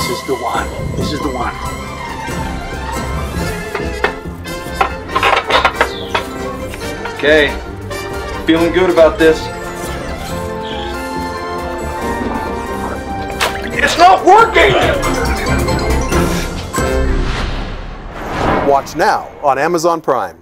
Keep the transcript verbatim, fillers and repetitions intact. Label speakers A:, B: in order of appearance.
A: is the one. This is the one. Okay, feeling good about this. It's not working!
B: Watch now on Amazon Prime.